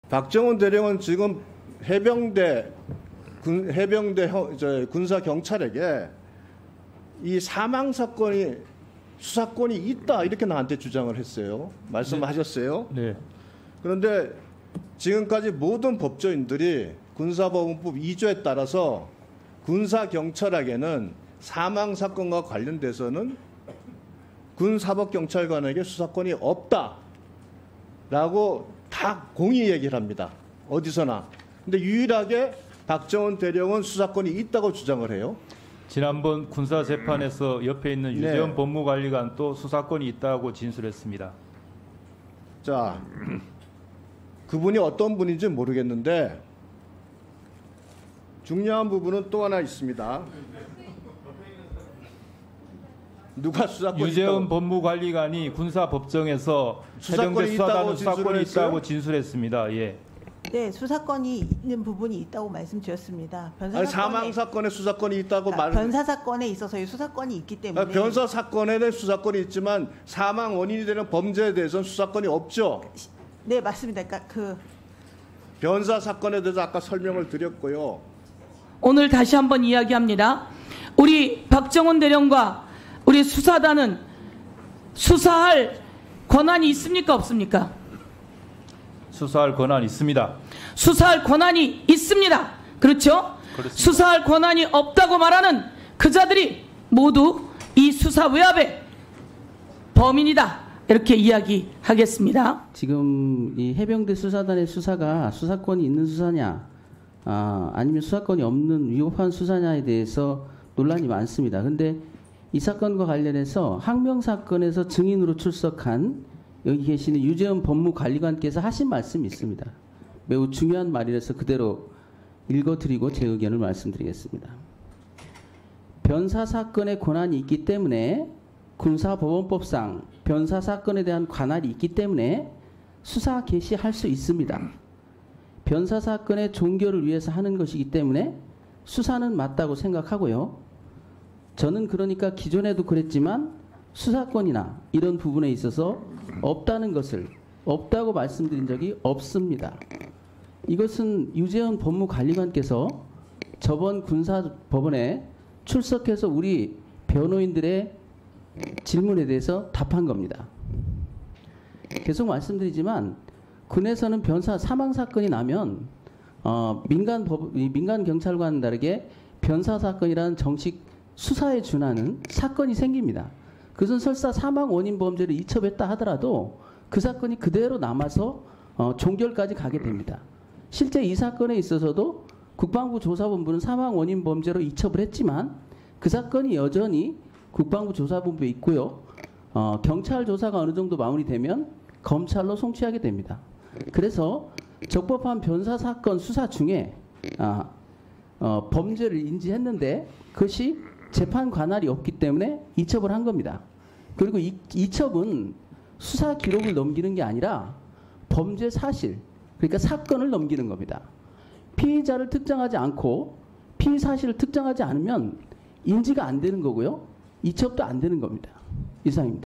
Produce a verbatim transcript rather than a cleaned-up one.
박정훈 대령은 지금 해병대 군, 해병대 형, 저, 군사 경찰에게 이 사망 사건이 수사권이 있다 이렇게 나한테 주장을 했어요. 말씀하셨어요. 네. 네. 그런데 지금까지 모든 법조인들이 군사법원법 이 조에 따라서 군사 경찰에게는 사망 사건과 관련돼서는 군사법경찰관에게 수사권이 없다라고 다 공의 얘기를 합니다. 어디서나. 근데 유일하게 박정훈 대령은 수사권이 있다고 주장을 해요. 지난번 군사 재판에서 옆에 있는 유재원 네. 법무관리관 또 수사권이 있다고 진술했습니다. 자, 그분이 어떤 분인지 모르겠는데 중요한 부분은 또 하나 있습니다. 누가 수사권이 유재원 있다고? 법무관리관이 군사법정에서 해병대 수사단은 수사권이 있다고 진술했습니다. 예. 네, 수사권이 있는 부분이 있다고 말씀드렸습니다. 변사 아니, 사건에, 사망 사건에 수사권이 있다고 말. 변사 사건에 있어서의 수사권이 있기 때문에. 아니, 변사 사건에 대한 수사권이 있지만 사망 원인이 되는 범죄에 대해서는 수사권이 없죠. 네, 맞습니다. 그러니까 그 변사 사건에 대해서 아까 설명을 드렸고요. 오늘 다시 한번 이야기합니다. 우리 박정훈 대령과 우리 수사단은 수사할 권한이 있습니까 없습니까? 수사할 권한이 있습니다. 수사할 권한이 있습니다. 그렇죠? 그렇습니다. 수사할 권한이 없다고 말하는 그자들이 모두 이 수사 외압의 범인이다. 이렇게 이야기하겠습니다. 지금 이 해병대 수사단의 수사가 수사권이 있는 수사냐, 아, 아니면 수사권이 없는 위법한 수사냐에 대해서 논란이 많습니다. 그런데 이 사건과 관련해서 항명 사건에서 증인으로 출석한 여기 계시는 유재원 법무관리관께서 하신 말씀이 있습니다. 매우 중요한 말이라서 그대로 읽어드리고 제 의견을 말씀드리겠습니다. 변사 사건의 권한이 있기 때문에 군사법원법상 변사 사건에 대한 관할이 있기 때문에 수사 개시할 수 있습니다. 변사 사건의 종결을 위해서 하는 것이기 때문에 수사는 맞다고 생각하고요. 저는 그러니까 기존에도 그랬지만 수사권이나 이런 부분에 있어서 없다는 것을 없다고 말씀드린 적이 없습니다. 이것은 유재원 법무관리관께서 저번 군사법원에 출석해서 우리 변호인들의 질문에 대해서 답한 겁니다. 계속 말씀드리지만 군에서는 변사 사망 사건이 나면 어, 민간 법, 민간 경찰과는 다르게 변사 사건이라는 정식 수사에 준하는 사건이 생깁니다. 그것은 설사 사망 원인 범죄를 이첩했다 하더라도 그 사건이 그대로 남아서 어, 종결까지 가게 됩니다. 실제 이 사건에 있어서도 국방부 조사본부는 사망 원인 범죄로 이첩을 했지만 그 사건이 여전히 국방부 조사본부에 있고요. 어, 경찰 조사가 어느 정도 마무리되면 검찰로 송치하게 됩니다. 그래서 적법한 변사 사건 수사 중에 아, 어, 범죄를 인지했는데 그것이 재판 관할이 없기 때문에 이첩을 한 겁니다. 그리고 이, 이첩은 수사 기록을 넘기는 게 아니라 범죄 사실, 그러니까 사건을 넘기는 겁니다. 피의자를 특정하지 않고 피의 사실을 특정하지 않으면 인지가 안 되는 거고요. 이첩도 안 되는 겁니다. 이상입니다.